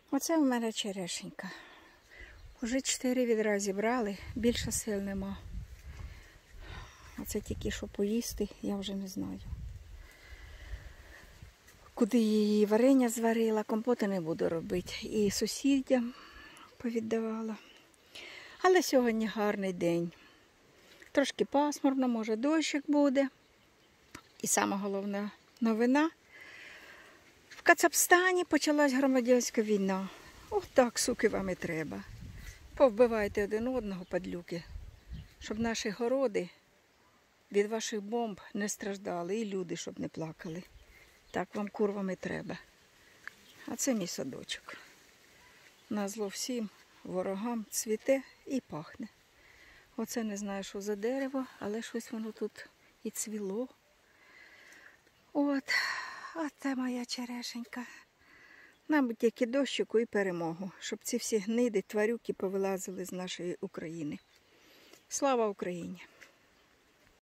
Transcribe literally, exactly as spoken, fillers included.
Оце у мене черешенька. Уже чотири відра зібрали, більше сил нема. Оце тільки що поїсти, я вже не знаю. Куди її варення зварила, компоти не буду робити. І сусідям повіддавала. Але сьогодні гарний день. Трошки пасмурно, може дощик буде. І сама головна новина. В Кацапстані почалась громадянська війна. Ось так, суки, вам і треба. Повбивайте один одного, падлюки, щоб наші городи від ваших бомб не страждали і люди, щоб не плакали. Так вам, курвам, і треба. А це мій садочок. Назло всім ворогам цвіте і пахне. Оце не знаю, що за дерево, але щось воно тут і цвіло. От, а це моя черешенька. Нам тільки дощику і перемогу, щоб ці всі гниди, тварюки повилазили з нашої України. Слава Україні!